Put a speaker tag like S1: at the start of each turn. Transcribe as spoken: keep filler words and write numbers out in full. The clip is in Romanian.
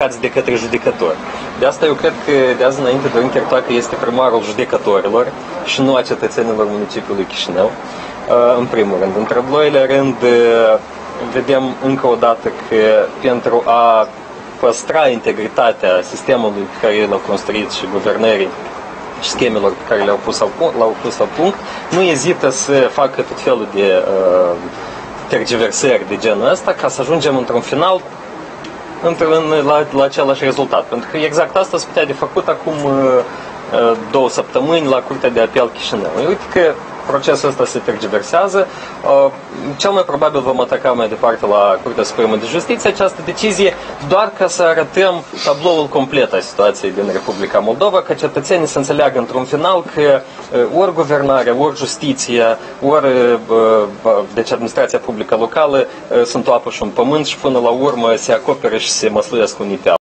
S1: implicați de către judecători. De asta eu cred că de azi înainte Dorin Chertoacă este primarul judecătorilor și nu a cetățenilor municipiului Chișinău, în primul rând. Într-al doilea rând, vedem încă o dată că pentru a păstra integritatea sistemului pe care el a construit și guvernării și schemelor pe care le-au pus, l-au pus la punct, nu ezită să facă tot felul de uh, tergiversări de genul ăsta ca să ajungem într-un final într-un, la, la același rezultat. Pentru că exact asta se putea de făcut acum uh, două săptămâni la Curtea de Apel Chișinău. Uite că procesul ăsta se tergiversează. Uh, cel mai probabil vom ataca mai departe la Curtea Supremă de Justiție această decizie, doar ca să arătăm tabloul complet a situației din Republica Moldova, ca cetățenii să înțeleagă într-un final că uh, ori guvernarea, ori justiția, ori uh, deci administrația publică locală uh, sunt o apă și un pământ și până la urmă se acoperă și se măsluiesc unii pe alții.